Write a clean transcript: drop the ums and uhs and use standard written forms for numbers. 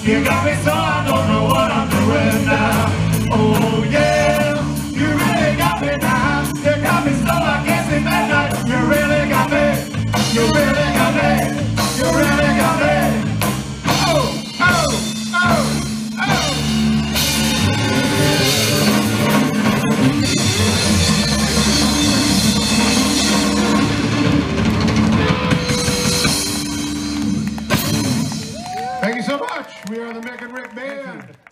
You got me so I don't know what I'm doing now. Oh yeah, you really got me now. You got me so I can't sleep at night. You really got me. You really got me. You really got me. Oh, oh, oh, oh. Thank you so much. We are the Mick and Rick Band.